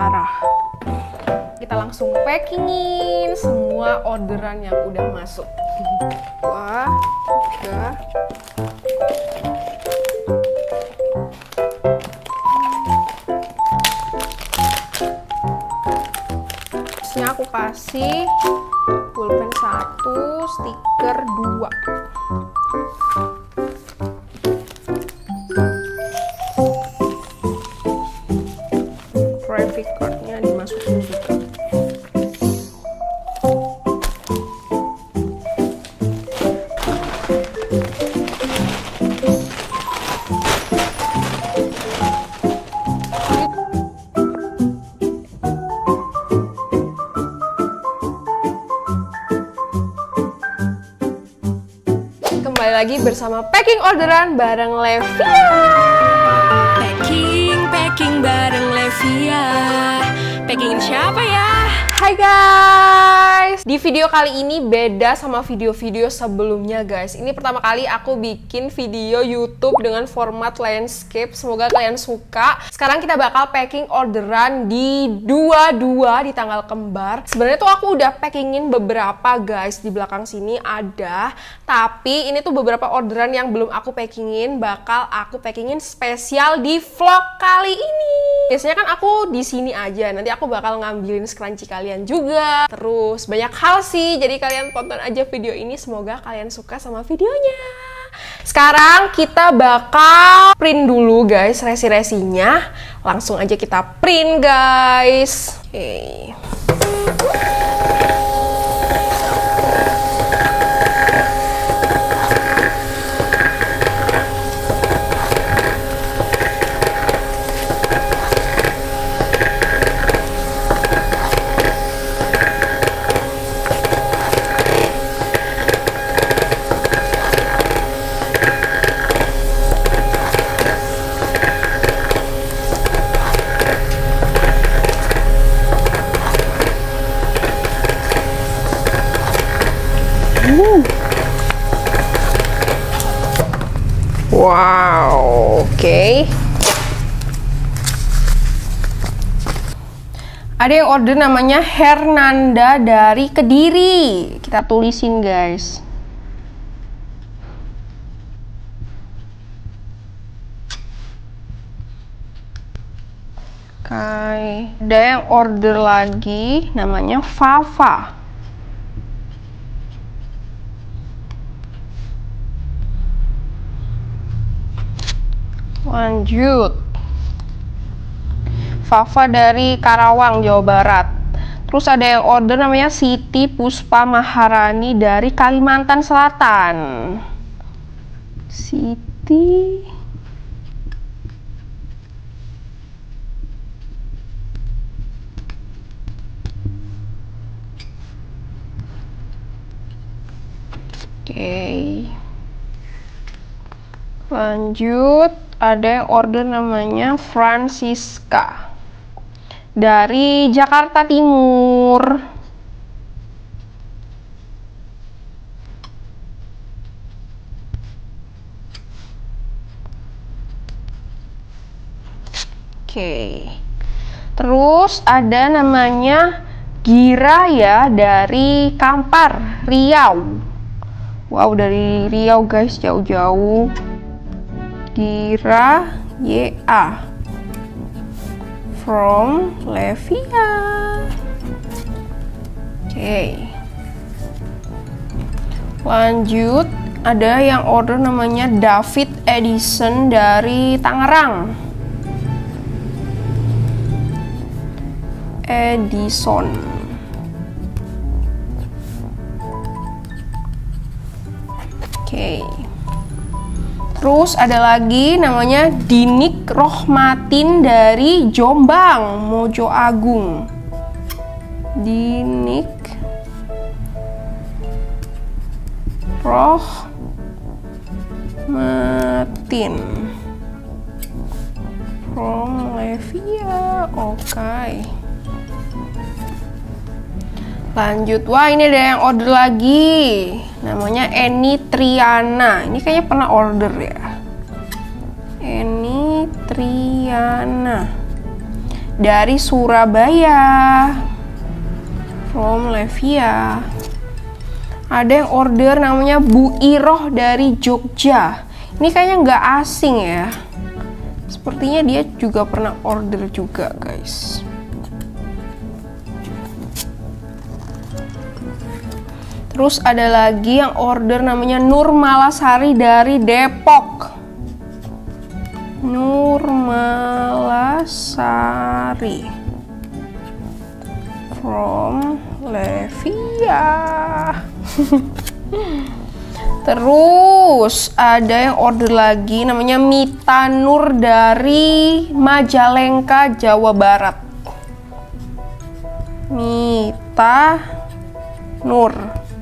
arah. Kita langsung packingin semua orderan yang udah masuk. 2, 3. Terusnya aku kasih pulpen 1, stiker 2. Graphic cardnya dimasukin juga. Kembali lagi bersama packing orderan bareng Levia. Packing bareng Levia. Packingin siapa ya? Hai guys, di video kali ini beda sama video-video sebelumnya guys. Ini pertama kali aku bikin video YouTube dengan format landscape. Semoga kalian suka. Sekarang kita bakal packing orderan di 22 di tanggal kembar. Sebenarnya tuh aku udah packingin beberapa guys, di belakang sini ada. Tapi ini tuh beberapa orderan yang belum aku packingin, bakal aku packingin spesial di vlog kali ini. Biasanya kan aku di sini aja, nanti aku bakal ngambilin scrunchie kalian juga. Terus banyak hal sih, jadi kalian tonton aja video ini, semoga kalian suka sama videonya. Sekarang kita bakal print dulu guys resi-resinya. Langsung aja kita print guys. Oke. Wow, oke. Ada yang order namanya Hernanda dari Kediri. Kita tulisin guys. Oke. Ada yang order lagi namanya Fafa. Lanjut, Fafa dari Karawang, Jawa Barat. Terus ada yang order namanya Siti Puspa Maharani dari Kalimantan Selatan. Siti Oke. Lanjut, ada yang order namanya Francisca dari Jakarta Timur. Oke. Terus ada namanya Gira ya dari Kampar, Riau. Wow, dari Riau guys, jauh-jauh. Gira YA from Levia. Oke. Lanjut, ada yang order namanya David Edison dari Tangerang. Edison. Oke. Terus ada lagi namanya Dinik Rohmatin dari Jombang, Mojo Agung. Dinik Rohmatin from Levia. Oke. Lanjut, wah ini ada yang order lagi. Namanya Eni Triana. Ini kayaknya pernah order ya. Eni Triana dari Surabaya. From Levia. Ada yang order namanya Bu Iroh dari Jogja. Ini kayaknya nggak asing ya. Sepertinya dia juga pernah order juga, guys. Terus ada lagi yang order namanya Nur Malasari dari Depok. Nur Malasari from Levia. Terus ada yang order lagi namanya Mita Nur dari Majalengka, Jawa Barat. Mita Nur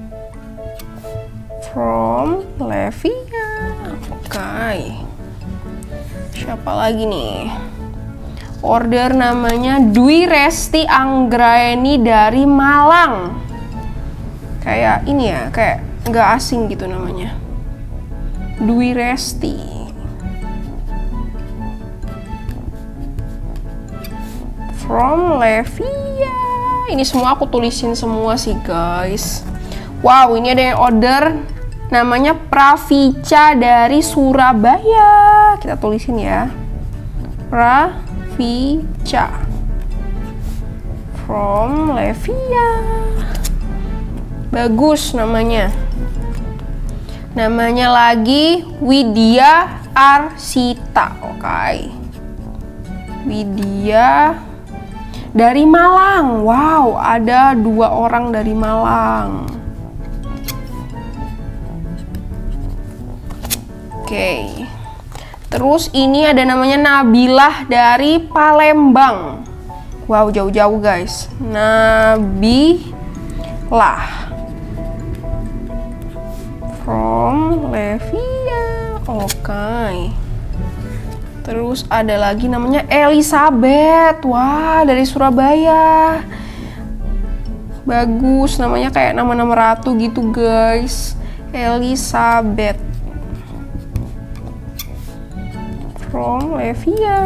from Levia. Oke. Siapa lagi nih? Order namanya Dwi Resti Anggraeni dari Malang. Kayak ini ya, kayak nggak asing gitu namanya. Dwi Resti. From Levia. Ini semua aku tulisin semua sih, guys. Wow, ini ada yang order namanya Pravica dari Surabaya. Kita tulisin ya. Pravica from Levia. Bagus namanya. Namanya lagi Widya Arsita. Oke. Widya dari Malang. Wow, ada 2 orang dari Malang. Oke. Terus ini ada namanya Nabilah dari Palembang. Wow, jauh-jauh, guys. Nabilah from Levia. Oke. Terus ada lagi namanya Elizabeth. Wah, dari Surabaya. Bagus, namanya kayak nama-nama ratu gitu, guys. Elizabeth from Levia.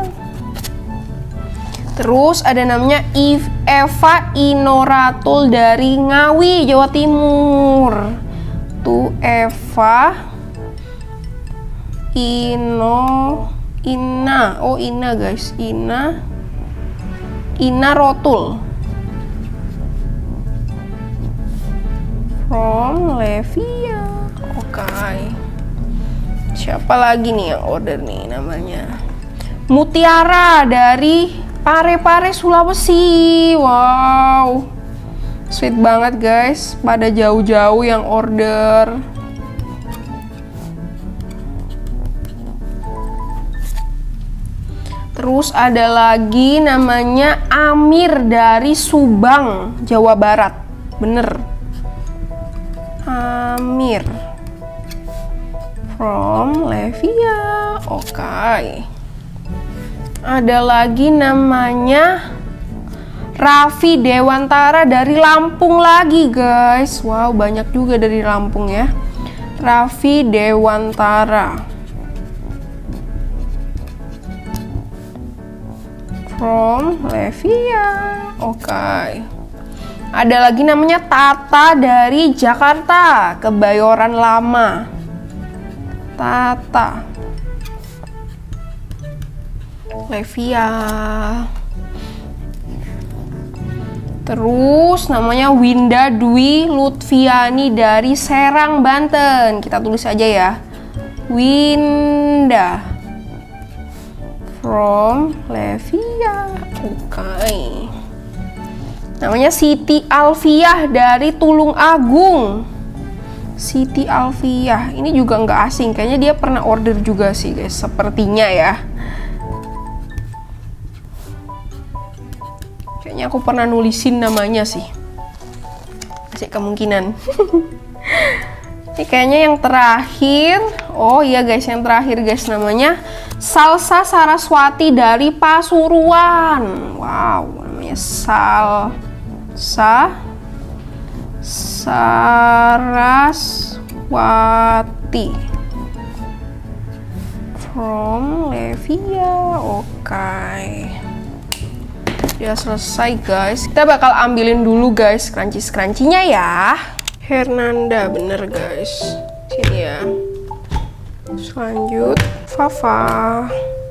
Terus ada namanya Eva Inoratul dari Ngawi, Jawa Timur. Tuh Eva Ina, oh Ina, guys. Ina Rotul from Levia. Oke. Siapa lagi nih yang order nih namanya? Mutiara dari Parepare, Sulawesi. Wow. Sweet banget, guys. Pada jauh-jauh yang order. Terus ada lagi namanya Amir dari Subang, Jawa Barat. Bener. Amir from Levia. Oke. Ada lagi namanya Raffi Dewantara dari Lampung lagi, guys. Wow, banyak juga dari Lampung ya. Raffi Dewantara from Levia. Oke. Ada lagi namanya Tata dari Jakarta, Kebayoran Lama. Tata Levia. Terus namanya Winda Dwi Lutfiani dari Serang, Banten. Kita tulis aja ya. Winda from Levia. Oke. Namanya Siti Alfiah dari Tulung Agung. Siti Alfiah. Ini juga nggak asing. Kayaknya dia pernah order juga sih, guys. Sepertinya ya. Kayaknya aku pernah nulisin namanya sih. Masih kemungkinan. Ini kayaknya yang terakhir. Oh iya, guys, yang terakhir, guys, namanya Salsa Saraswati dari Pasuruan. Wow, namanya Salsa Saraswati from Levia. Oke. Udah selesai guys. Kita bakal ambilin dulu guys scrunchie-scrunchie-nya ya. Hernanda bener guys. Sini ya. Lanjut Fafa.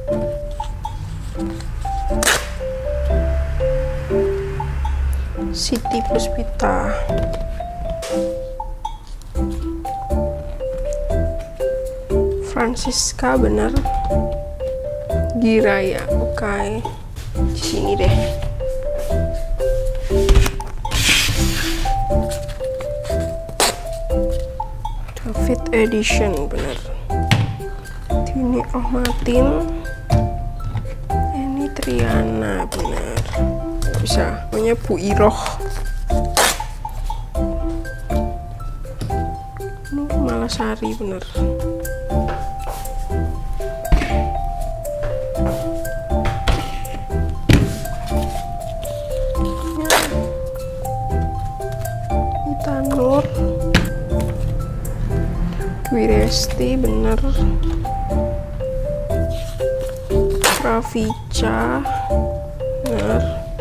Siti Puspita. Francisca bener. Giraya, oke. Di sini deh. David Edition bener. Tini Ahmadin. Ini Triana bener. Gak bisa, namanya Bu Iroh. Ini Malasari bener. Nur Wiresti bener. Rafica bener.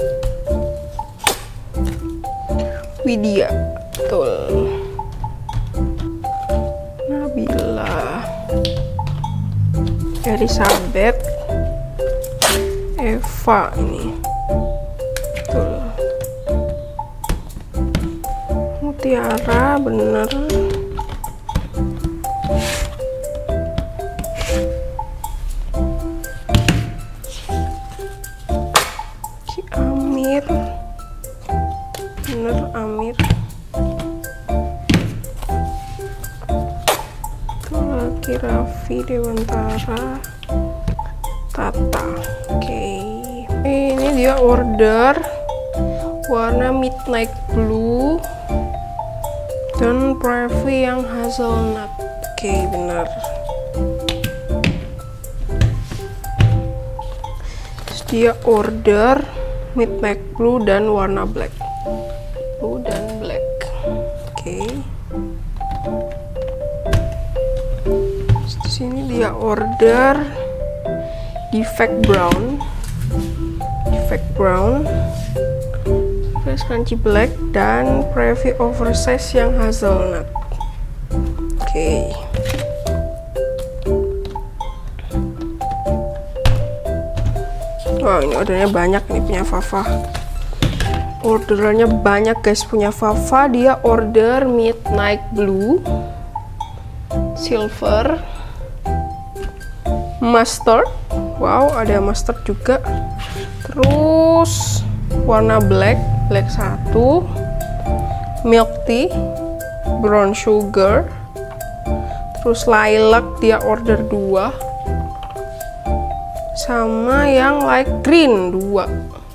Widya betul. Nabila, Elizabeth, Eva ini betul. Mutiara bener. Ki Amir bener. Amir itu lagi. Raffi Dewantara, Tata. Oke. Ini dia order warna midnight blue dan Privy yang hazelnut. Oke, bener. Terus dia order midnight blue dan warna black. Blue dan black. Oke. Terus di sini dia order defect brown. Defect brown. Scrunchie black dan Privy oversize yang hazelnut. Oke. Wow, ini ordernya banyak nih punya Fafa. Orderannya banyak guys punya Fafa. Dia order midnight blue, silver, mustard. Wow, ada mustard juga. Terus warna black 1, milk tea, brown sugar, terus lilac dia order 2, sama yang light green 2.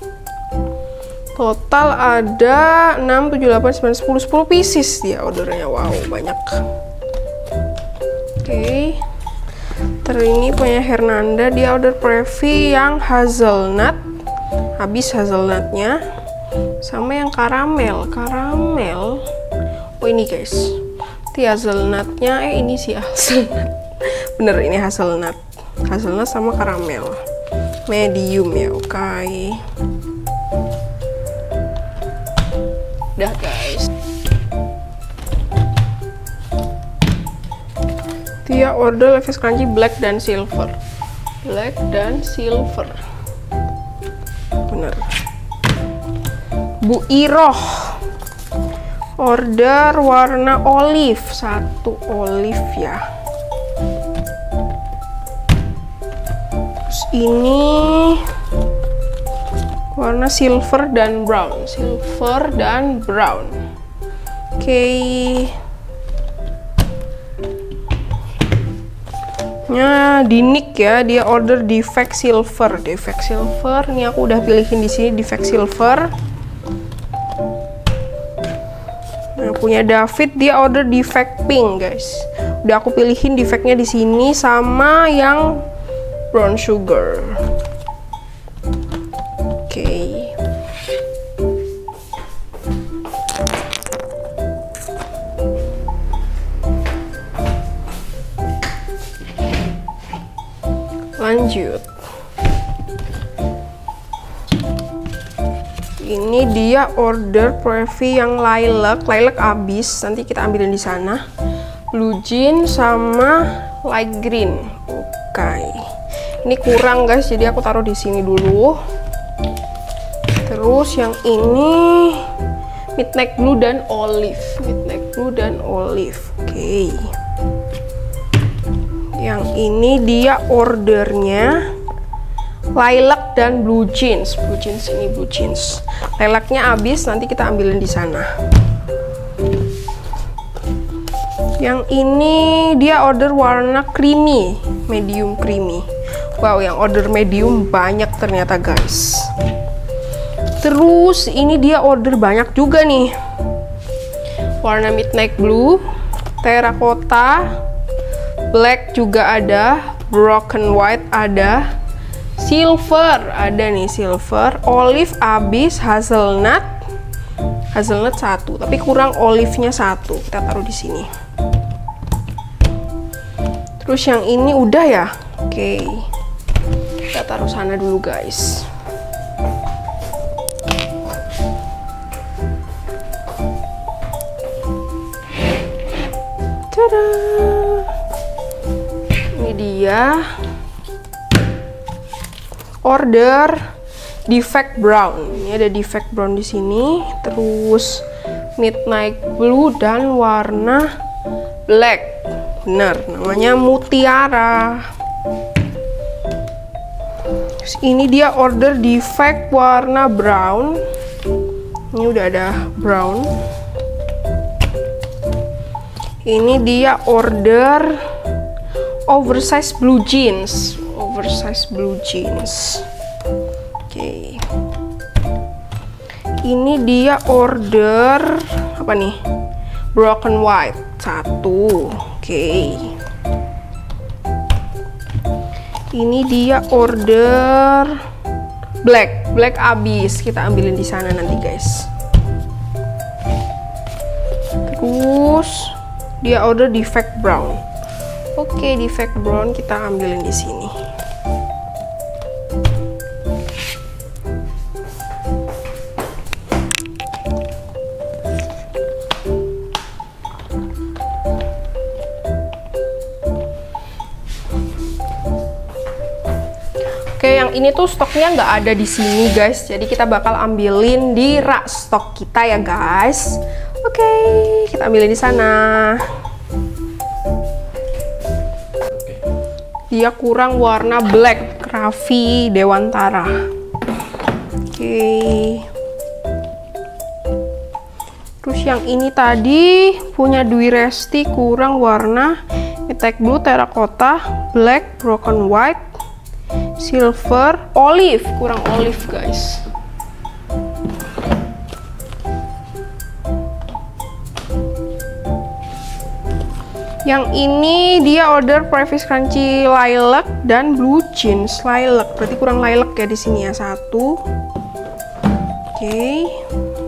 Total ada 6, 7, 8, 9, 10 pieces dia ordernya. Wow, banyak. Oke. Ini punya Hernanda, dia order Privy yang hazelnut. Habis hazelnutnya, sama yang karamel. Oh ini guys, ini hazelnutnya. Ini sih hazelnut. Bener, ini hazelnut sama karamel. Medium ya, oke. Udah guys. Dia order Levi's Scrunchie black dan silver. Bener. Bu Iroh order warna olive, 1 olive ya. Terus ini warna silver dan brown. Oke. Nya Dinik ya, dia order defect silver. Ini aku udah pilihin di sini defect silver. Nah, punya David dia order defect pink guys. Udah aku pilihin defectnya di sini sama yang brown sugar. Oke. Lanjut. Ini dia order Previ yang lilac abis, nanti kita ambilin di sana. Blue jean sama light green. Oke. Ini kurang guys, jadi aku taruh di sini dulu. Terus yang ini midnight blue dan olive. Oke. Yang ini dia ordernya lilac dan blue jeans. Ini blue jeans. Lilacnya habis, nanti kita ambilin di sana. Yang ini dia order warna creamy, medium creamy. Wow, yang order medium banyak ternyata guys. Terus ini dia order banyak juga nih. Warna midnight blue, terracotta, black juga ada, broken white ada, silver ada nih, silver, olive habis, hazelnut satu, tapi kurang olive-nya satu. Kita taruh di sini. Terus yang ini udah ya. Oke. Kita taruh sana dulu guys. Tada. Ini dia order defect brown. Ini ada defect brown di sini. Terus midnight blue dan warna black. Benar, namanya mutiara. Terus ini dia order defect warna brown. Ini udah ada brown. Ini dia order oversize blue jeans. Oke. Ini dia order apa nih? Broken white satu. Oke. Ini dia order black abis, kita ambilin di sana nanti guys. Terus dia order defect brown. Oke, defect brown kita ambilin di sini. Oke, yang ini tuh stoknya nggak ada di sini guys, jadi kita bakal ambilin di rak stok kita ya guys. Oke, kita ambilin di sana. Dia kurang warna black, Raffi Dewantara. Oke. Terus yang ini tadi punya Dwi Resti, kurang warna midnight blue, terracotta, black, broken white, silver, olive, kurang olive guys. Yang ini dia order Previ Crunchy lilac dan blue jeans lilac, berarti kurang lilac ya di sini ya, satu. Oke.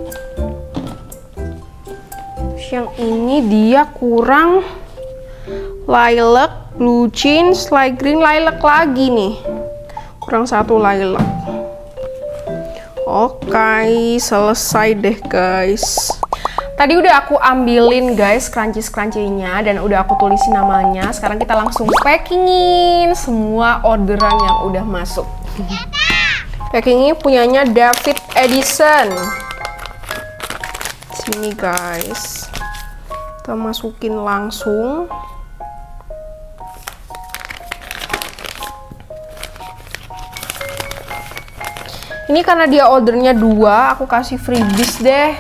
Terus yang ini dia kurang lilac, blue jeans, light green, lilac lagi nih. Kurang satu lilac. Oke, selesai deh guys. Tadi udah aku ambilin guys scrunchies-scrunchie-nya dan udah aku tulisin namanya. Sekarang kita langsung packingin semua orderan yang udah masuk. Packingnya punyanya David Edison. Sini guys. Kita masukin langsung. Ini karena dia ordernya 2, aku kasih freebies deh.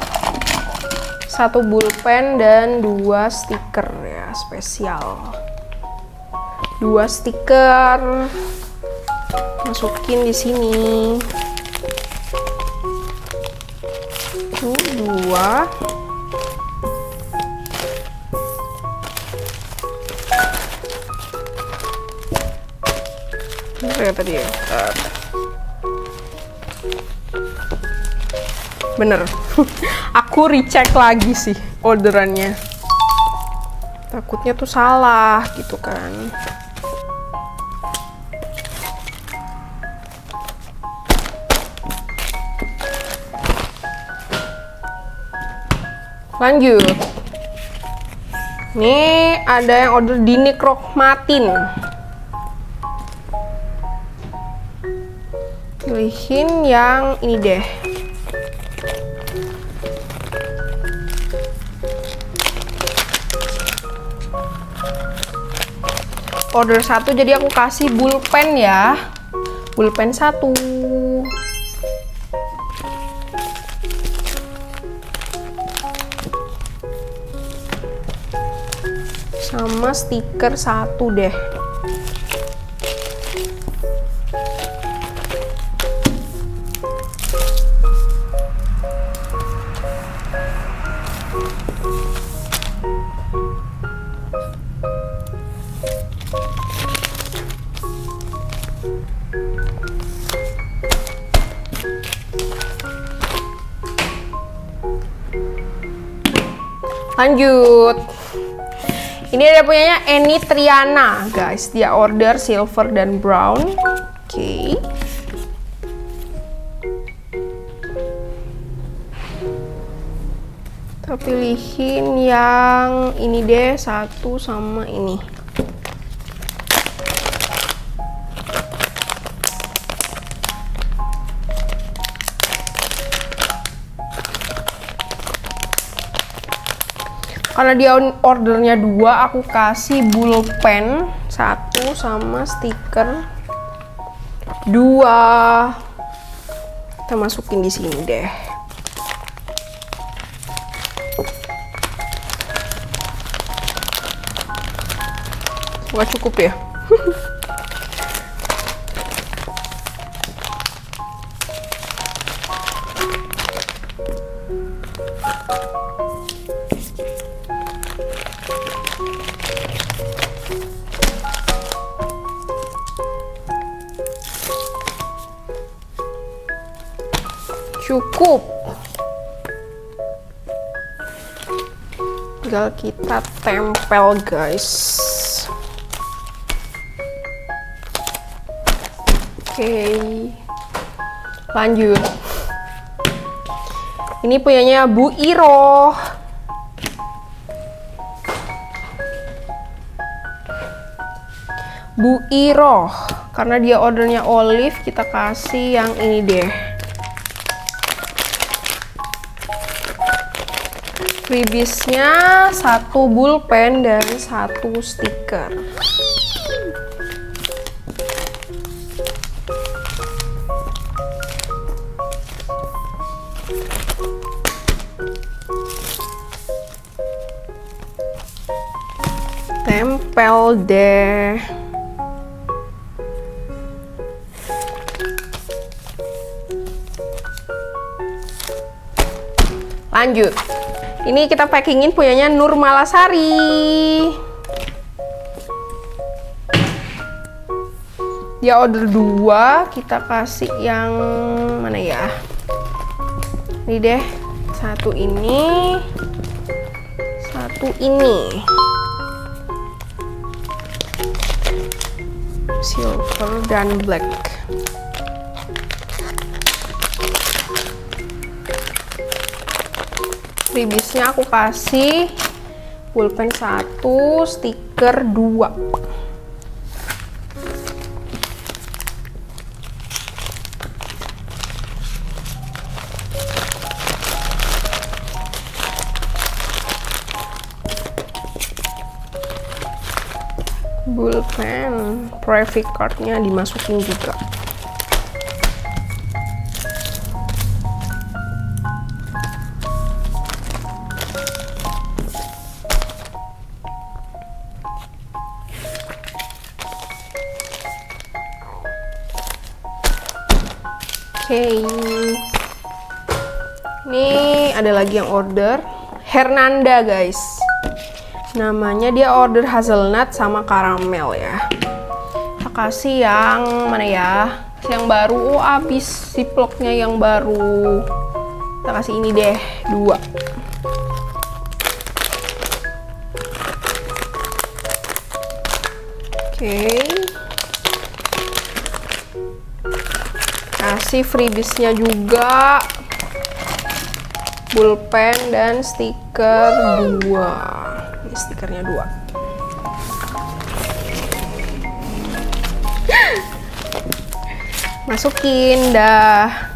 1 pulpen dan 2 stiker ya, spesial. 2 stiker. Masukin di sini. Tuh, 2. Bener ya tadi ya? Bener. Aku recheck lagi sih orderannya. Takutnya tuh salah gitu kan. Lanjut. Nih ada yang order dinikromatin. Pilihin yang ini deh. Order 1, jadi aku kasih bulpen ya. Bulpen 1. Sama stiker 1 deh. Lanjut. Ini ada punyanya Eni Triana, guys. Dia order silver dan brown. Oke. Kita pilihin yang ini deh, 1 sama ini. Karena dia ordernya 2, aku kasih bulpen 1 sama stiker 2. Kita masukin di sini deh. Nggak cukup ya? Cukup. Tinggal kita tempel, guys. Oke. Lanjut. Ini punyanya Bu Iro. Bu Iro. Karena dia ordernya olive, kita kasih yang ini deh. Freebiesnya 1 bulpen dan 1 stiker. Tempel deh. Lanjut. Ini kita packingin punyanya Nur Malasari. Dia order 2, kita kasih yang mana ya? Ini deh, 1 ini, 1 ini. Silver dan black. Freebiesnya aku kasih pulpen 1, stiker 2. Bulpen, private cardnya dimasukin juga. Oke, ini ada lagi yang order Hernanda, guys. Namanya dia order hazelnut sama karamel ya. Kita kasih yang mana ya? Yang baru. Oh, habis ziplocknya yang baru. Kita kasih ini deh, 2. Oke. Kasih freebiesnya juga, pulpen dan stiker. stiker 2. Ini stikernya 2. Masukin dah.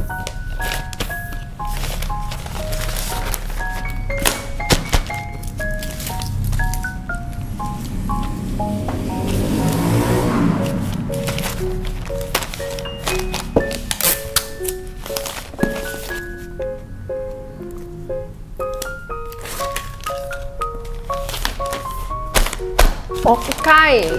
Oke.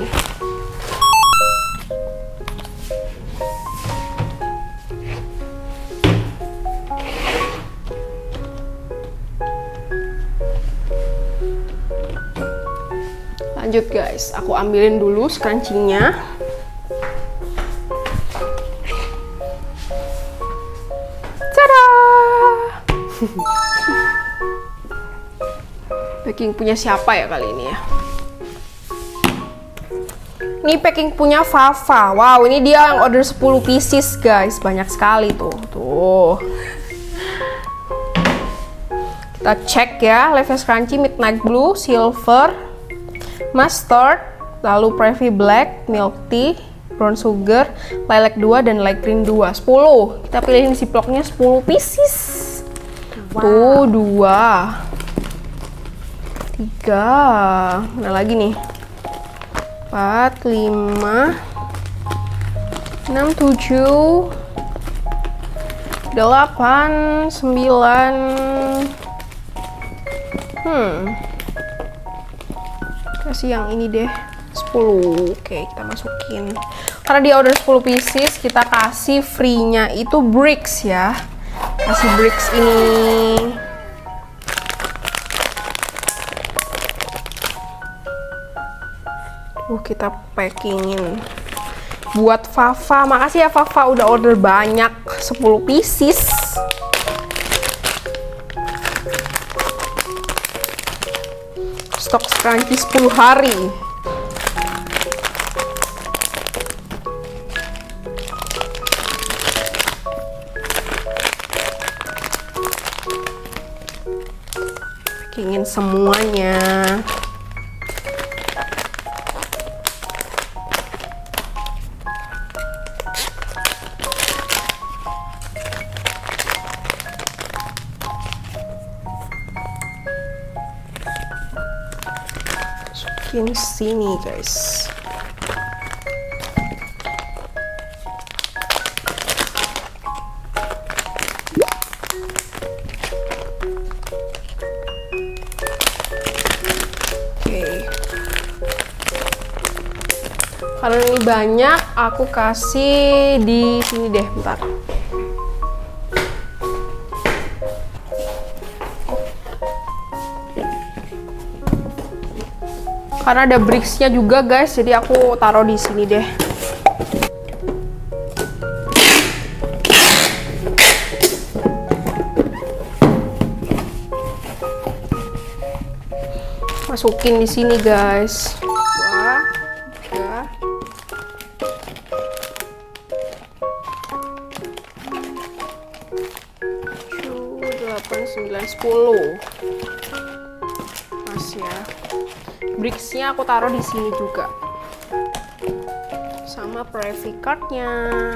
Lanjut guys, aku ambilin dulu scrunchie-nya. Tada! Packing punya siapa ya kali ini ya? Ini packing punya Fafa. Wow, ini dia yang order 10 pieces guys. Banyak sekali tuh. Tuh. Kita cek ya. Levi's Crunchy, Midnight Blue, Silver, Mustard, lalu Privy Black, Milk Tea, Brown Sugar, Lilac 2, dan Light Green 2. 10. Kita pilihin ziplocknya 10 pieces. Wow. Tuh, 2. 3. Mana lagi nih? 4, 5, 6, 7, 8, 9. Kasih yang ini deh, 10. Oke, kita masukin. Karena dia order 10 pieces, kita kasih free-nya itu bricks ya. Kasih bricks ini. Kita packingin buat Fafa. Makasih ya Fafa udah order banyak, 10 pieces. Stok scrunchie 10 hari. Packingin semuanya. Masukin sini guys. Karena ini banyak, aku kasih di sini deh, bentar. Karena ada bricks-nya juga guys, jadi aku taruh di sini deh. Masukin di sini guys. 10. Pas ya. Bricks-nya aku taruh di sini juga. Sama private card-nya.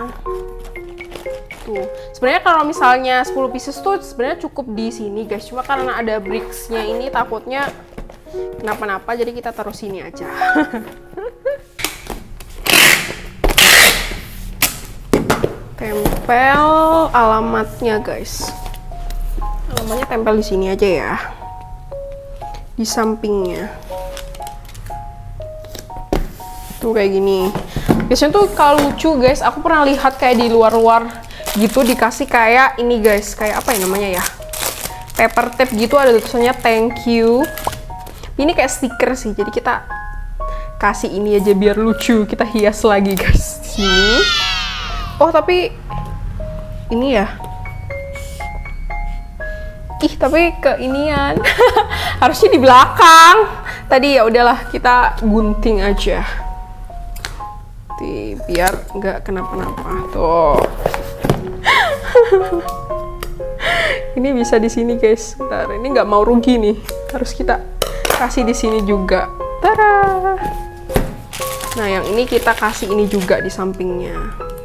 Tuh. Sebenarnya kalau misalnya 10 pieces tuh sebenarnya cukup di sini guys. Cuma karena ada bricks-nya ini takutnya kenapa-napa, jadi kita taruh sini aja. Tempel alamatnya guys. Alamatnya tempel di sini aja ya, di sampingnya. Tuh kayak gini. Biasanya tuh kalau lucu guys, aku pernah lihat kayak di luar-luar gitu dikasih kayak ini guys, kayak apa ya namanya ya, paper tape gitu, ada tulisannya thank you. Ini kayak stiker sih, jadi kita kasih ini aja biar lucu, kita hias lagi guys di sini. Oh tapi ini ya. Ih, tapi keinian. Harusnya di belakang. Tadi ya udahlah, kita gunting aja. Biar nggak kenapa-napa. Tuh. Ini bisa di sini guys. Bentar, ini nggak mau rugi nih. Harus kita kasih di sini juga. Tada! Nah, yang ini kita kasih ini juga di sampingnya.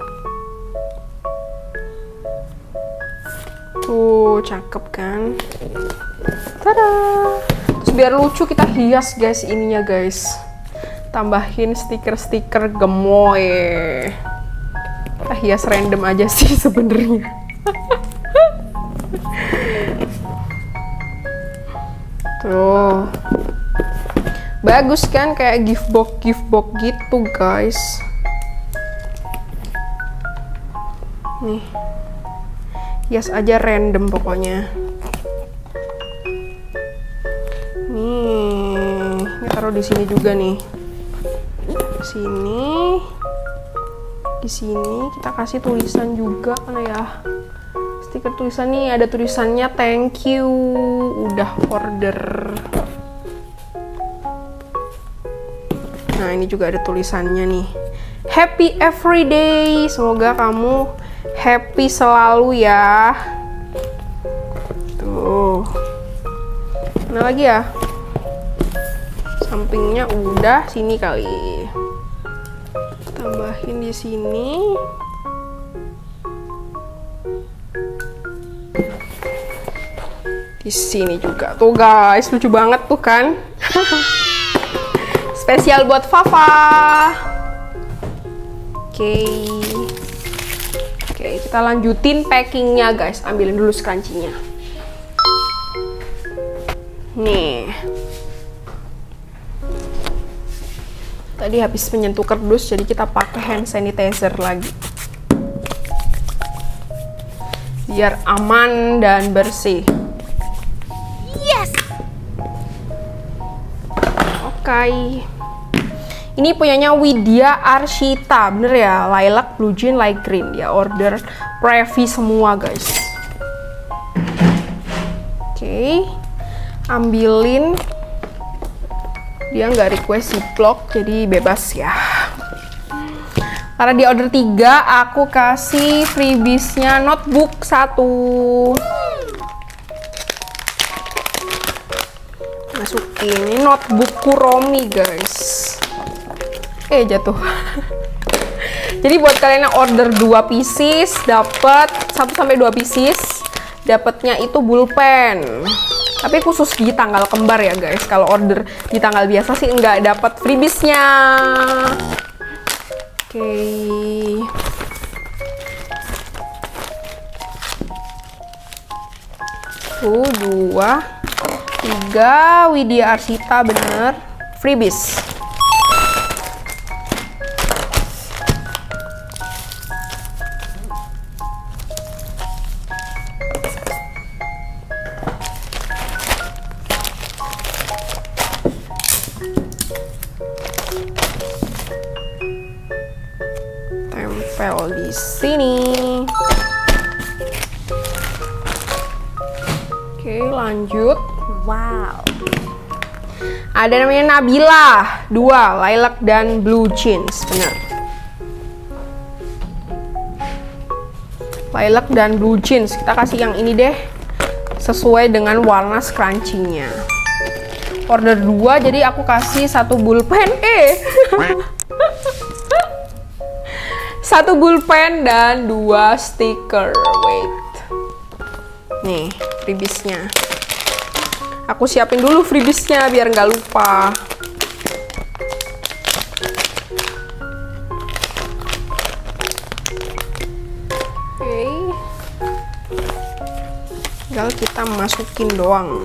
Tuh, cakep kan? Tada! Terus biar lucu kita hias guys ininya guys. Tambahin stiker-stiker gemoy. Kita hias random aja sih sebenarnya. Tuh. Bagus kan, kayak gift box gitu guys. Nih. Hias aja random pokoknya. Nih, ini taruh di sini juga nih. Sini. Di sini kita kasih tulisan juga mana ya? Stiker tulisan nih, ada tulisannya thank you udah order. Nah, ini juga ada tulisannya nih. Happy everyday. Semoga kamu happy selalu ya. Tuh. Mana lagi ya? Sampingnya udah, sini kali. Tambahin di sini. Di sini juga. Tuh guys, lucu banget tuh kan? Spesial buat Fafa. Oke, kita lanjutin packingnya guys. Ambilin dulu scrunchie-nya. Nih. Tadi habis menyentuh kardus, jadi kita pakai hand sanitizer lagi. Biar aman dan bersih. Yes! Oke. Ini punyanya Widya Arshita, bener ya? Lilac, blue jean, light green. Dia order Previ semua guys. Oke. Ambilin. Dia nggak request ziplock, jadi bebas ya. Karena di order 3, aku kasih freebiesnya notebook 1. Masukin, ini notebook Kuromi guys. Jatuh. Jadi buat kalian yang order 2 pieces, dapat 1-2 pieces, dapatnya itu bulpen. Tapi khusus di tanggal kembar ya guys. Kalau order di tanggal biasa sih nggak dapat freebiesnya. Oke. Tuh, 2, 3, Widya Arshita bener. Freebies. Tempel di sini. Oke, lanjut. Wow. Ada namanya Nabila, 2, lilac dan blue jeans, benar. Lilac dan blue jeans, kita kasih yang ini deh, sesuai dengan warna scrunchie-nya. Order 2, jadi aku kasih 1 bulpen. 1 bulpen dan 2 stiker. Wait. Nih, freebiesnya. Aku siapin dulu freebiesnya biar nggak lupa. Oke. Tinggal kita masukin doang.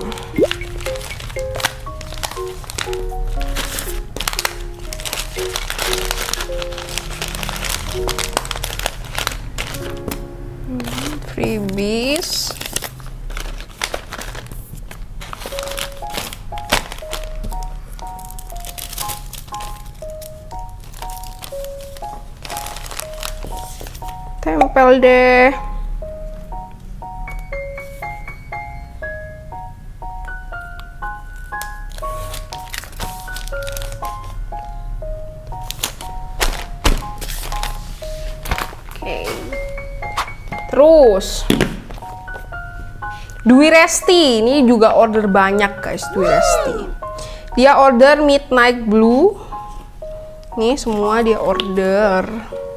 Freebies. Tempel deh. Oke. Terus Dwi Resti, ini juga order banyak guys, Dwi Resti. Dia order Midnight Blue. Nih semua dia order.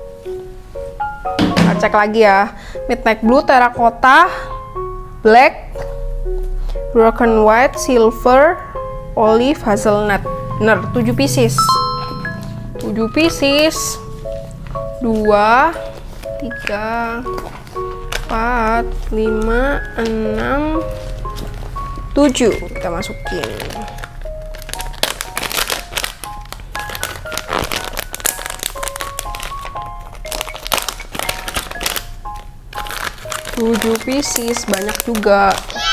Kita cek lagi ya. Midnight Blue, Terracotta, Black, Broken White, Silver, Olive, Hazelnut. Bener, 7 pieces. 7 pieces. 2, 3, 4, 5, 6, 7. Kita masukin. Tujuh pieces, banyak juga.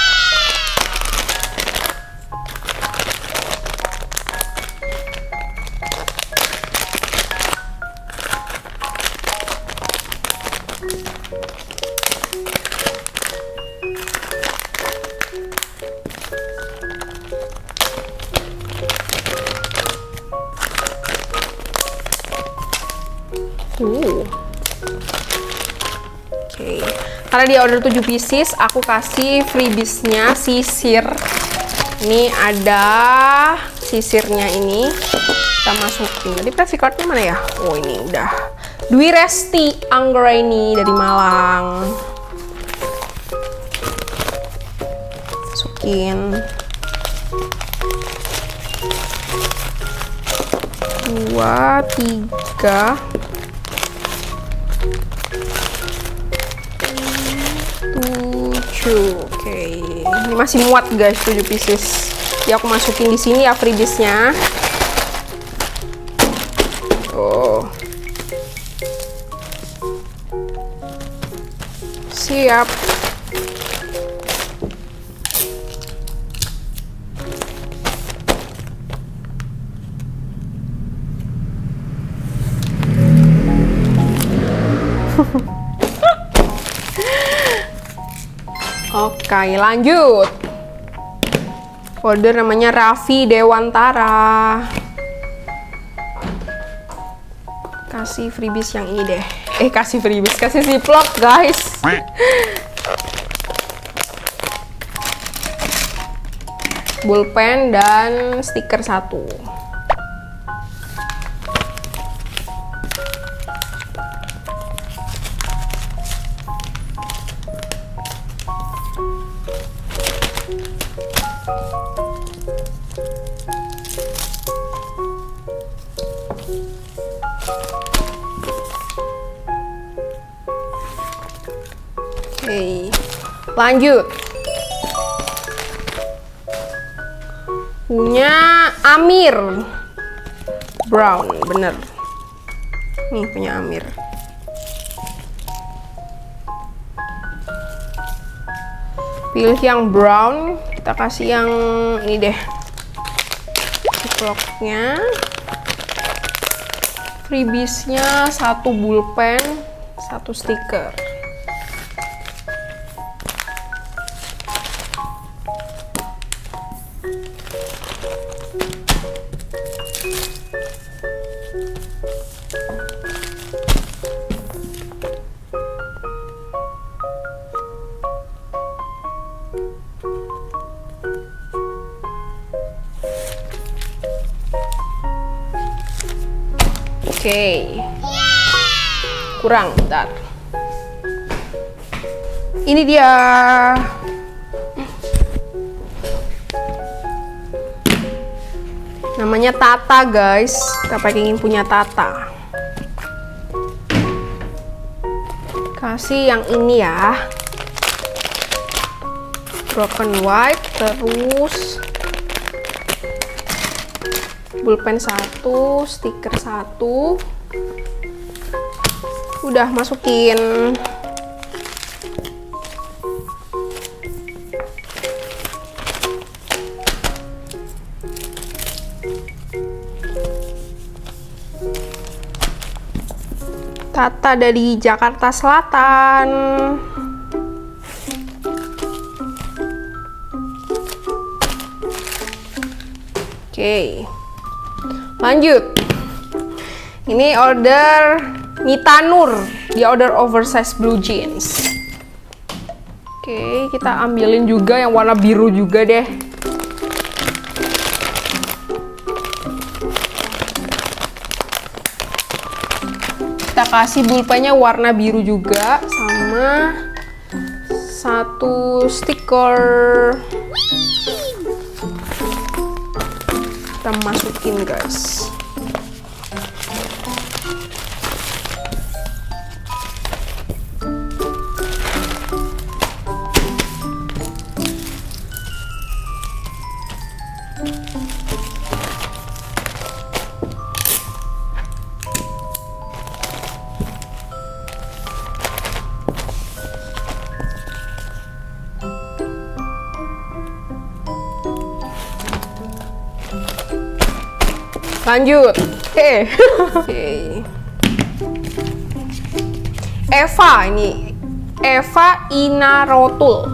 Oke. Karena dia order 7 pieces, aku kasih freebies-nya sisir. Ini ada sisirnya ini. Kita masukin. Tadi preview card-nya mana ya? Oh, ini udah. Dwi Resti Anggraini dari Malang. Masukin. 2, 3, 7. Oke, ini masih muat guys, 7 pieces. Ya aku masukin di sini ya freebies-nya. Oh. Siap. Oke, lanjut. Order namanya Raffi Dewantara. Kasih freebies yang ini deh. Kasih freebies, kasih ziplock guys. Bulpen dan stiker 1. Oke, lanjut. Punya Amir Brown, bener. Nih punya Amir. Pilih yang brown, kita kasih yang ini deh. Ziplocknya. Freebiesnya 1 bulpen, 1 stiker. Oke. Kurang, bentar. Ini dia. Namanya Tata guys. Kita pengen punya Tata. Kasih yang ini ya. Broken White, terus bulpen 1, stiker 1. Udah masukin. Tata dari Jakarta Selatan. Oke. Lanjut. Ini order Nita Nur. Dia order oversize blue jeans. Oke, kita ambilin juga yang warna biru juga deh. Kita kasih pulpennya warna biru juga, sama satu stiker. Kita masukin guys. Lanjut. Oke. Eva ini. Eva Inarotul.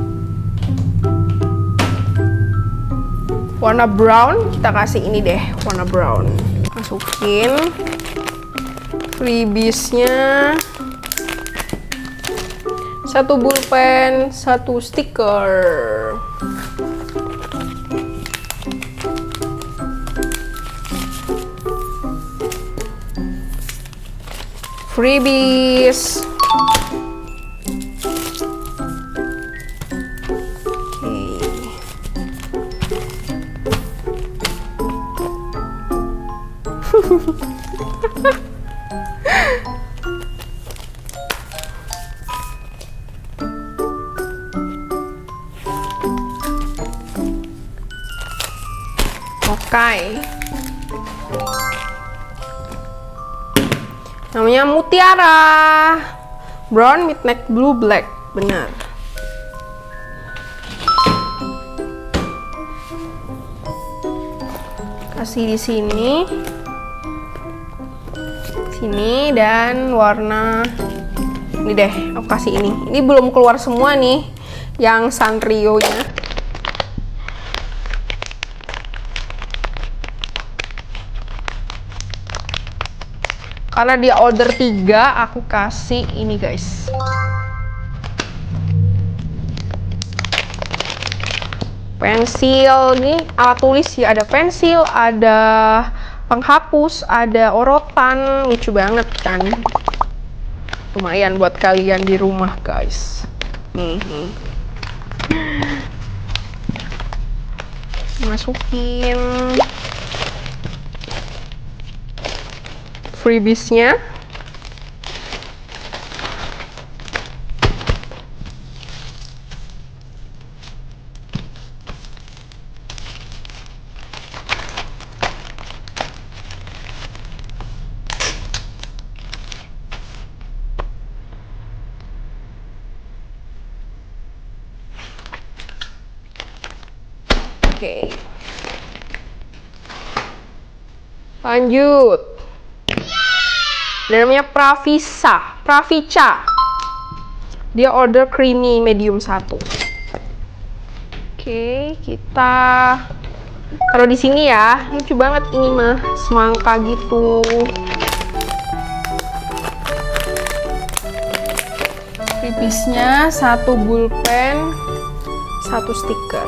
Warna brown, kita kasih ini deh, warna brown. Masukin freebiesnya. Satu pulpen, satu stiker. Freebies. Oke. Namanya Mutiara Brown Midnight Blue Black, benar. Kasih di sini, dan warna ini deh. Aku kasih ini. Ini belum keluar semua nih, yang Sanrio-nya. Karena dia order 3, aku kasih ini guys. Pensil, ini alat tulis ya, ada pensil, ada penghapus, ada orotan, lucu banget kan. Lumayan buat kalian di rumah guys. Masukin freebiesnya. Oke. Lanjut. Namanya Pravica. Dia order creamy medium 1. Oke, kita taruh di sini ya. Lucu banget ini mah, semangka gitu. Freebiesnya 1 pulpen, 1 stiker.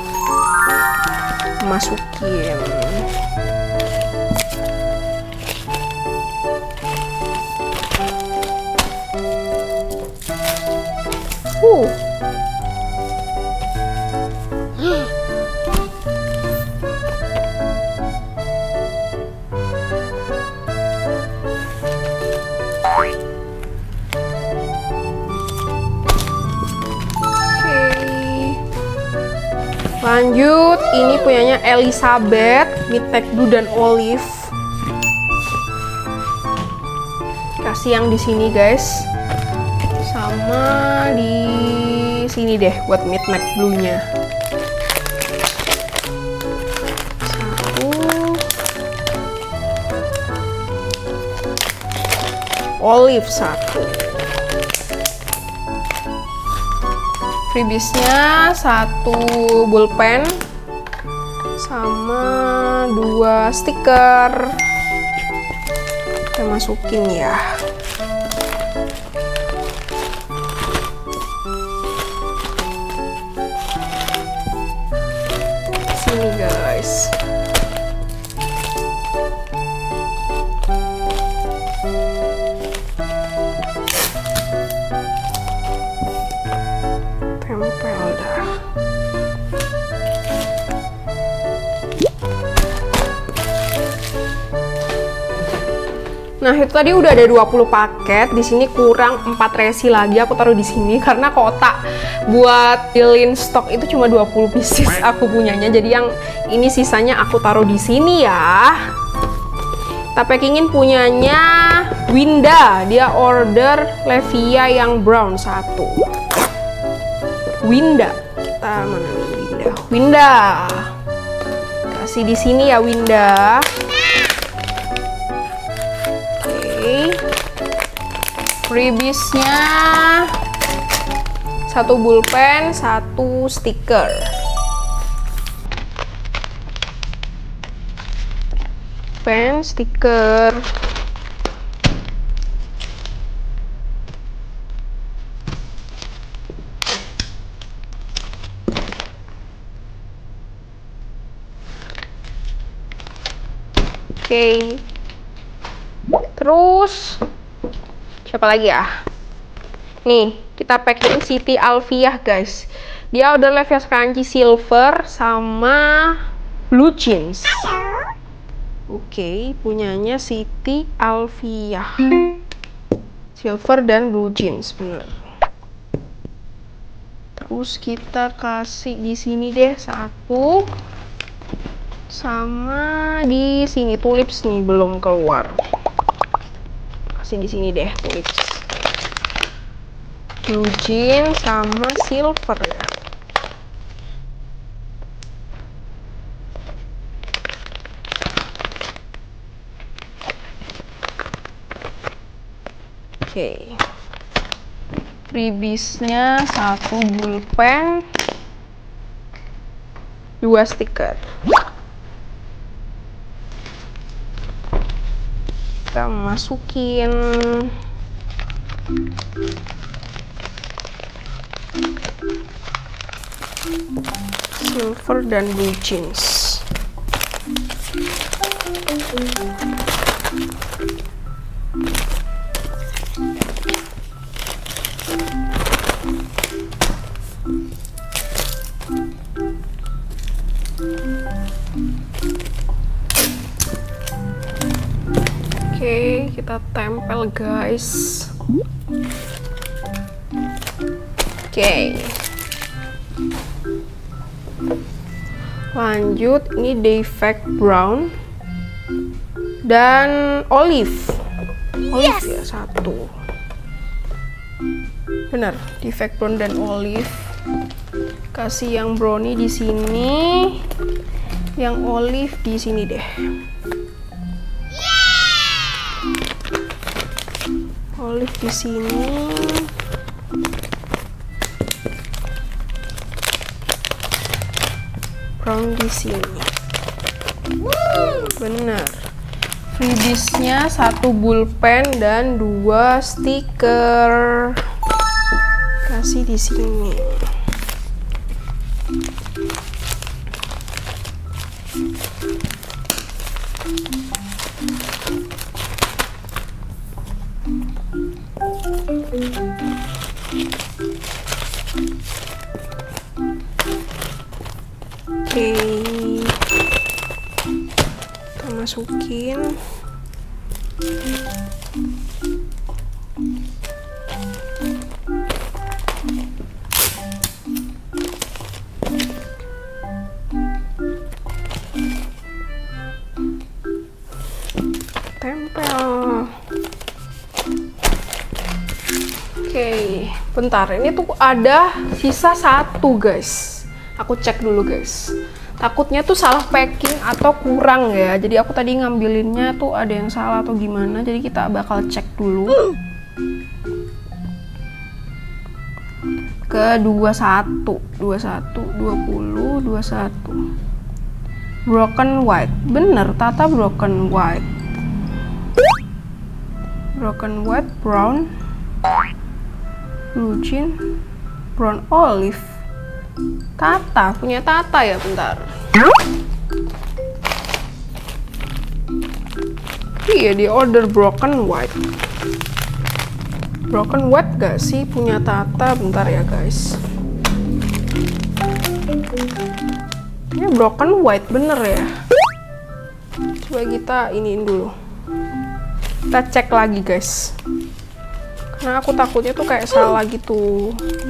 Masukin. Lanjut, ini punyanya Elizabeth, Midnight Blue dan Olive. Kasih yang di sini guys, sama di sini deh buat Midnight Blue-nya. Satu, Olive 1. Freebiesnya 1 pulpen sama 2 stiker. Kita masukin ya. guys. Tempel dah. Nah, itu tadi udah ada 20 paket. Di sini kurang 4 resi lagi. Aku taruh di sini karena kotak buat filling stok itu cuma 20 pieces aku punyanya. Jadi yang ini sisanya aku taruh di sini ya. Kita packingin punyanya Winda. Dia order Levia yang brown 1. Winda. Kita mana nih Winda? Winda. Kasih di sini ya Winda. Freebiesnya 1 pulpen, 1 stiker. Pen, stiker. Oke. Terus siapa lagi ya? Nih, kita packing Siti Alfiah guys. Dia udah Levia Scrunchie Silver sama Blue Jeans. Oke, punyanya Siti Alfiah. Silver dan Blue Jeans, bener. Terus kita kasih di sini deh 1. Sama di sini tulips nih belum keluar. Di sini deh tulips. Blue jeans sama silver ya. Oke. Freebiesnya 1 pulpen, 2 stiker. Kita masukin silver dan blue jeans. Oke, kita tempel guys. Oke. Lanjut, ini Defect Brown dan Olive. Olive ya 1. Bener, Defect Brown dan Olive. Kasih yang brownie di sini, yang olive di sini deh. Olive di sini. Brown di sini. Bener. Freebiesnya 1 pulpen dan 2 stiker. Kasih di sini. Oke, kita masukin. Tempel. Oke, bentar, ini tuh ada sisa 1 guys. Aku cek dulu guys. Takutnya tuh salah packing atau kurang ya. Jadi aku tadi ngambilinnya tuh ada yang salah atau gimana. Jadi kita bakal cek dulu. Ke 21, 20, 21. Broken white. Bener, Tata broken white. Broken white, brown. Blue jean, brown olive. Tata, punya Tata ya, bentar. Iya, di order broken white. Broken white gak sih punya Tata? Bentar ya guys. Ini broken white bener ya. Coba kita iniin dulu. Kita cek lagi guys. Karena aku takutnya tuh kayak salah gitu.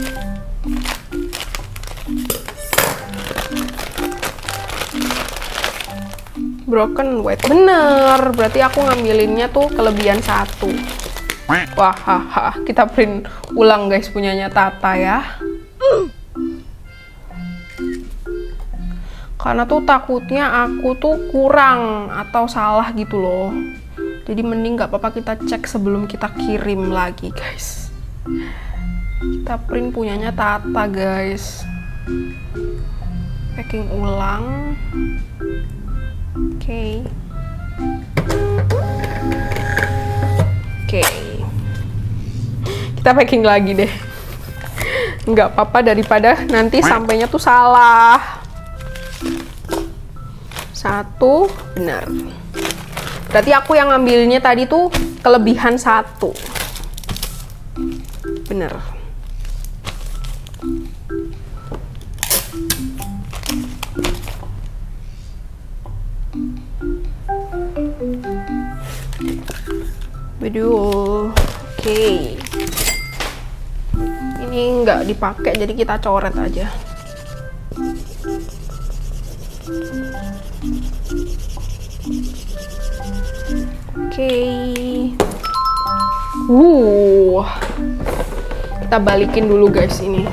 Broken white bener. Berarti aku ngambilinnya tuh kelebihan 1. Wah, haha, kita print ulang guys punyanya Tata ya. Karena tuh takutnya aku tuh kurang atau salah gitu loh. Jadi mending gak apa-apa kita cek sebelum kita kirim lagi guys. Kita print punyanya Tata guys. Packing ulang. Oke. Kita packing lagi deh. Nggak apa-apa daripada nanti sampainya tuh salah. 1 benar. Berarti aku yang ngambilnya tadi tuh kelebihan 1. Bener. Betul. Oke. Ini nggak dipakai jadi kita coret aja. Oke. Kita balikin dulu guys ini.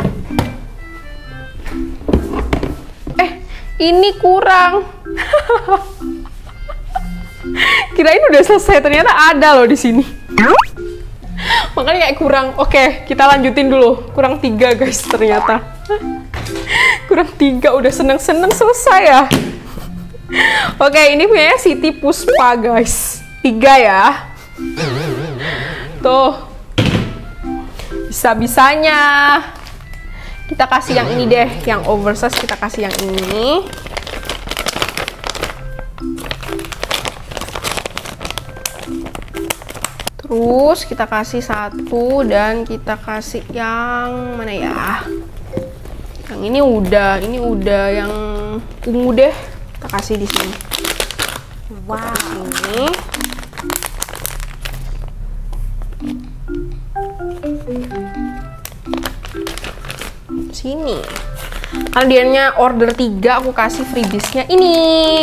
Ini kurang. Kirain udah selesai, ternyata ada loh di sini. Makanya kayak kurang. Oke, kita lanjutin dulu. Kurang 3 guys ternyata. Kurang 3 udah seneng-seneng selesai ya. Oke, ini punya Siti Puspa guys. 3 ya. Tuh. Bisa-bisanya. Kita kasih yang ini deh, yang oversize kita kasih yang ini. Terus kita kasih 1 dan kita kasih yang mana ya? Yang ini udah yang ungu deh. Kita kasih di sini. Wow. Ini. Sini. Karena order 3 aku kasih freebiesnya ini.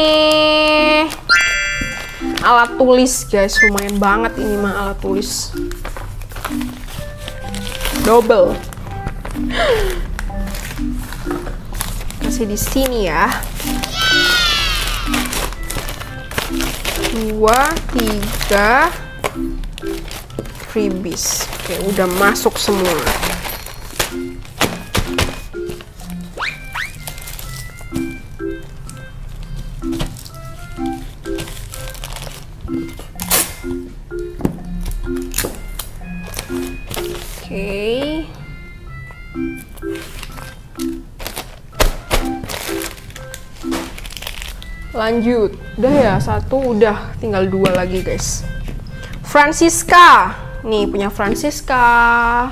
Alat tulis guys, lumayan banget ini mah alat tulis. Double. Kasih di sini ya. 2, 3 freebies. Oke, udah masuk semua. Oke. Lanjut. Udah ya, 1 udah, tinggal 2 lagi guys. Francisca. Nih punya Francisca.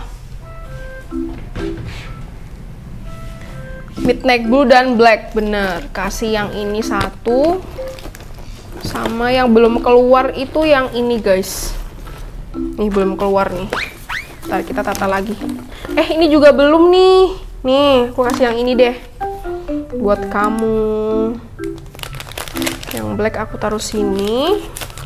Midnight Blue dan Black, bener. Kasih yang ini 1. Sama yang belum keluar itu yang ini guys. Nih belum keluar nih. Ntar kita tata lagi. Ini juga belum nih. Nih, aku kasih yang ini deh. Buat kamu. Yang black aku taruh sini.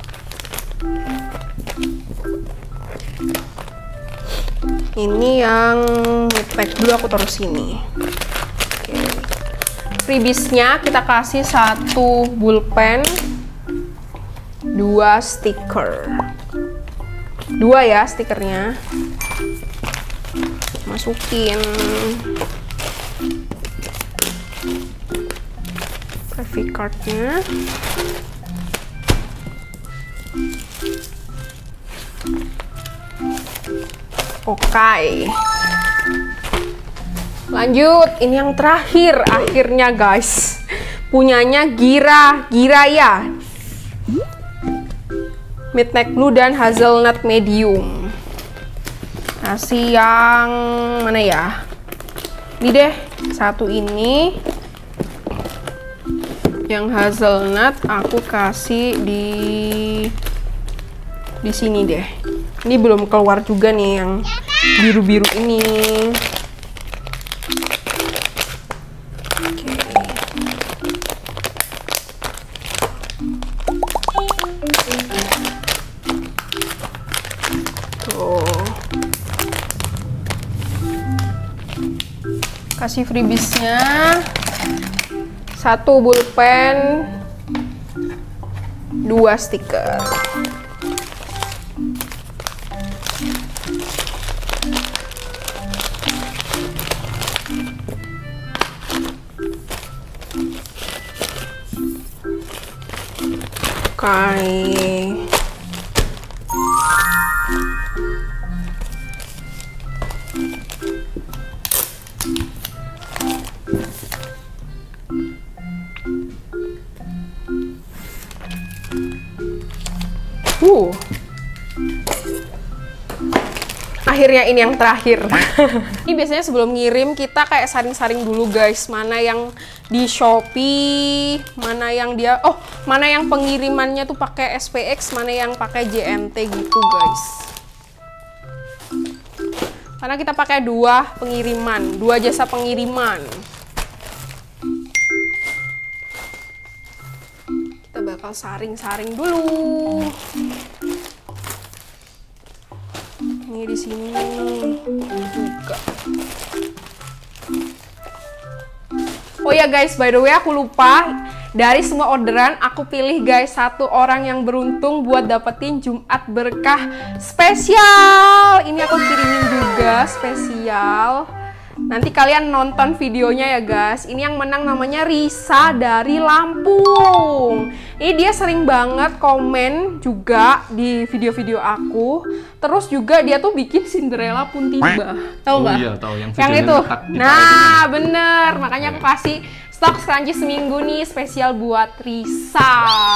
Ini yang midnight blue aku taruh sini. Oke. Freebiesnya kita kasih 1 bullpen, 2 stiker. 2 ya stikernya. Masukin. Graphic cardnya. Oke. Lanjut, ini yang terakhir akhirnya guys. Punyanya Giraya. Midnight Blue dan Hazelnut Medium. Kasih yang mana ya? Ini deh, satu ini. Yang hazelnut aku kasih di sini deh. Ini belum keluar juga nih yang biru-biru ini. Kasih freebiesnya, 1 pulpen, 2 stiker. Oke. Akhirnya ini yang terakhir. Ini biasanya sebelum ngirim kita kayak saring-saring dulu guys, mana yang di Shopee, mana yang mana yang pengirimannya tuh pakai SPX, mana yang pakai JNT gitu guys. Karena kita pakai 2 pengiriman, 2 jasa pengiriman. Kita bakal saring-saring dulu. Ini di sini juga. Oh ya guys, by the way aku lupa, dari semua orderan aku pilih guys 1 orang yang beruntung buat dapetin Jumat Berkah spesial. Ini aku kirimin juga spesial. Nanti kalian nonton videonya ya guys. Ini yang menang namanya Risa dari Lampung. Ini dia sering banget komen juga di video-video aku. Terus juga dia tuh bikin Cinderella pun tiba. Tahu nggak? Oh iya, tahu yang itu. Nah, bener. Makanya aku kasih stok scrunchie seminggu nih spesial buat Risa.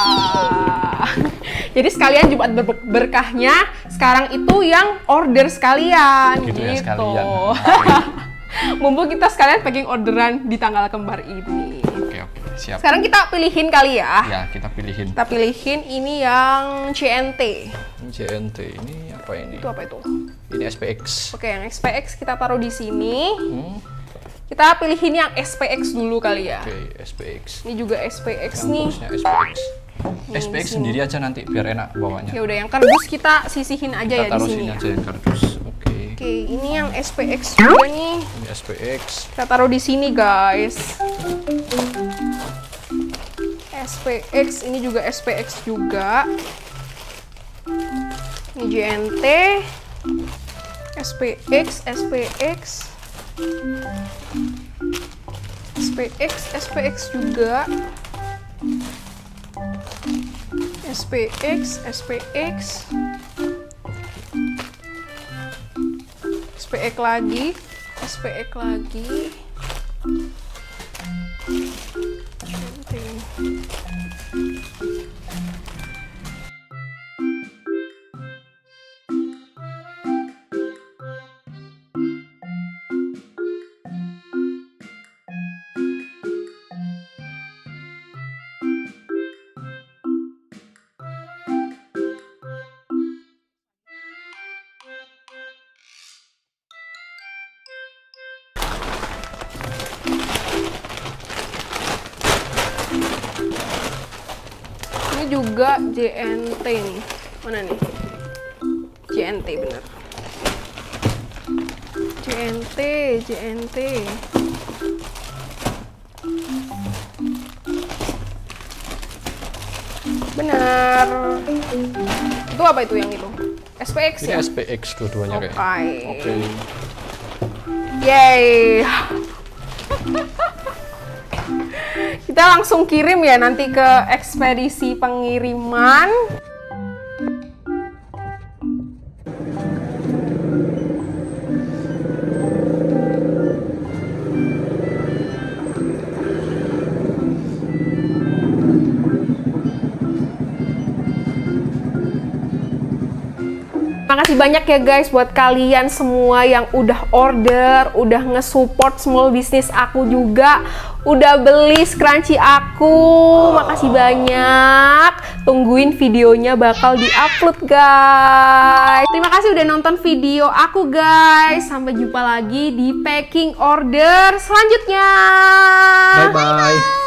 Jadi sekalian Jumat berkahnya sekarang itu yang order sekalian gitu. Ya, sekalian. Mumpung kita sekalian packing orderan di tanggal kembar ini. Oke, siap. Sekarang kita pilihin kali ya. Ya, kita pilihin. Kita pilihin ini yang CNT. JNT ini apa ini? Itu apa itu? Ini SPX. Oke, yang SPX kita taruh di sini. Kita pilihin yang SPX dulu kali ya. Oke, SPX. Ini juga SPX Yang nih. terusnya SPX. SPX sendiri aja nanti biar enak bawanya. Ya udah, yang kardus kita sisihin aja ya di taruh sini. sini Ya. aja yang kardus. Oke, ini yang SPX juga nih. Ini SPX. Kita taruh di sini, guys. SPX, ini juga SPX juga. Ini JNT. SPX, SPX. SPX, SPX juga. SPX, SPX. SPX lagi, SPX lagi. Ini juga JNT nih. Mana nih? JNT bener. JNT, JNT. Bener. Itu apa itu yang itu? SPX Ini ya? SPX dua-duanya Oke. kayak. Oke. Yeay. Kita langsung kirim ya nanti ke ekspedisi pengiriman. Makasih banyak ya guys buat kalian semua yang udah order, udah nge-support small business aku juga, udah beli scrunchie aku. Makasih banyak. Tungguin videonya bakal di-upload guys. Terima kasih udah nonton video aku guys. Sampai jumpa lagi di packing order selanjutnya. Bye bye.